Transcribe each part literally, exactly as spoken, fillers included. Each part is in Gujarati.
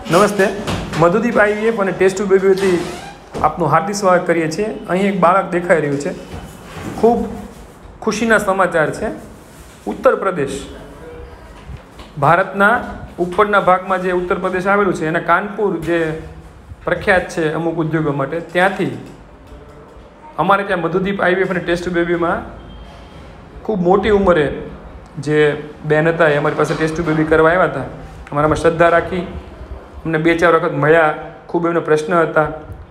નમસ્તે, મધુદીપ આઈવીએફ અને ટેસ્ટ ટુ બેબી વતી આપનું હાર્દિક સ્વાગત કરીએ છીએ। અહીં એક બાળક દેખાઈ રહ્યું છે। ખૂબ ખુશીના સમાચાર છે। ઉત્તર પ્રદેશ, ભારતના ઉપરના ભાગમાં જે ઉત્તર પ્રદેશ આવેલું છે, એના કાનપુર જે પ્રખ્યાત છે અમુક ઉદ્યોગો માટે, ત્યાંથી અમારે ત્યાં મધુદીપ આઈવીએફ અને ટેસ્ટ ટુ બેબીમાં ખૂબ મોટી ઉંમરે જે બેન હતા એ અમારી પાસે ટેસ્ટ ટુ બેબી કરવા આવ્યા હતા। અમારામાં શ્રદ્ધા રાખી અમને બે ચાર વખત મળ્યા। ખૂબ એમનો પ્રશ્ન હતા।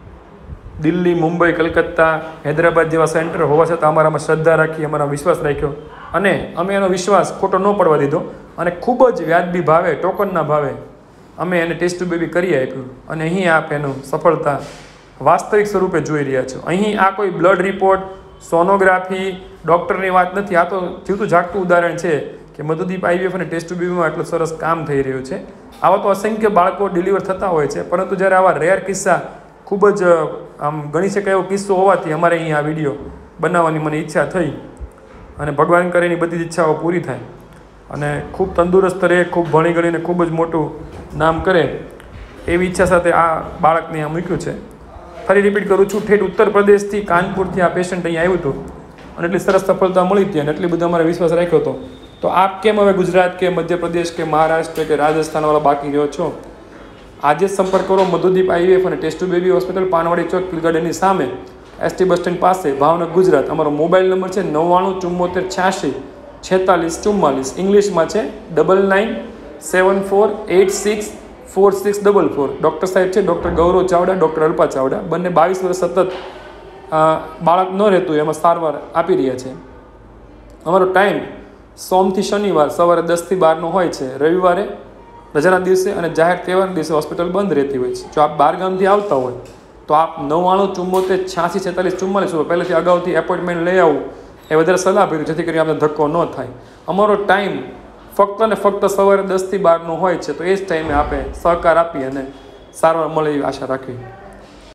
દિલ્હી, મુંબઈ, કલકત્તા, હૈદરાબાદ જેવા સેન્ટર હોવા છતાં અમારામાં શ્રદ્ધા રાખી, અમારા વિશ્વાસ રાખ્યો અને અમે એનો વિશ્વાસ ખોટો ન પડવા દીધો અને ખૂબ જ વ્યાજબી ભાવે, ટોકનના ભાવે અમે એને ટેસ્ટ ટુ બેબી કરી આપ્યું। અને અહીં આપ એનું સફળતા વાસ્તવિક સ્વરૂપે જોઈ રહ્યા છો। અહીં આ કોઈ બ્લડ રિપોર્ટ, સોનોગ્રાફી, ડૉક્ટરની વાત નથી। આ તો જીવતું જાગતું ઉદાહરણ છે કે મધુદીપ આઈવીએફ અને ટેસ્ટ ટુ બેબીમાં એટલું સરસ કામ થઈ રહ્યું છે। આવા તો અસંખ્ય બાળકો ડિલિવર થતા હોય છે, પરંતુ જ્યારે આવા રેર કિસ્સા, ખૂબ જ આમ ગણી શકાય એવો કિસ્સો હોવાથી અમારે અહીં આ વિડીયો બનાવવાની મને ઈચ્છા થઈ અને ભગવાન કરે એની બધી જ ઈચ્છાઓ પૂરી થાય અને ખૂબ તંદુરસ્ત રહે, ખૂબ ભણી ગણીને ખૂબ જ મોટું નામ કરે એવી ઈચ્છા સાથે આ બાળકને આ મૂક્યું છે। ફરી રિપીટ કરું છું, ઠેઠ ઉત્તર પ્રદેશથી, કાનપુરથી આ પેશન્ટ અહીં આવ્યું હતું અને એટલી સરસ સફળતા મળી હતી અને એટલી બધો અમારે વિશ્વાસ રાખ્યો હતો। તો આપ કેમ હવે ગુજરાત કે મધ્યપ્રદેશ કે મહારાષ્ટ્ર કે રાજસ્થાનવાળા બાકી રહ્યો છો? આજે જ સંપર્ક કરો મધુદીપ આઈવીએફ અને test tube baby hospital, Panwadi ચોક, કિલ ગાર્ડનની સામે, એસટી બસ સ્ટેન્ડ પાસે, ભાવનગર, ગુજરાત। અમારો મોબાઈલ નંબર છે નવ્વાણું ચુમ્મોતેર છ્યાસી છેતાલીસ ચુમ્માલીસ, ઇંગ્લિશમાં છે double nine seven four eight six four six double four. Doctor સાહેબ છે ડૉક્ટર ગૌરવ ચાવડા, ડૉક્ટર અલ્પા ચાવડા, બંને બાવીસ વર્ષ સતત બાળક ન રહેતું એમાં સારવાર આપી રહ્યા છે। અમારો ટાઈમ સોમથી શનિવાર સવારે દસથી બારનો હોય છે, રવિવારે રજાના દિવસે અને જાહેર તહેવારના દિવસે હોસ્પિટલ બંધ રહેતી હોય છે। જો આપ બાર ગામથી આવતા હોય તો આપ નવ્વાણું ચુમ્મોતેર છ્યાસી છેતાલીસ ચુમ્માલીસ હોય પહેલેથી અગાઉથી એપોઇન્ટમેન્ટ લઈ આવવું એ વધારે સલાહ આપી, જેથી કરીને આપણે ધક્કો ન થાય। અમારો ટાઈમ ફક્ત ને ફક્ત સવારે દસથી બારનો હોય છે, તો એ જ ટાઈમે આપે સહકાર આપી અને સારવાર મળે એવી આશા રાખવી।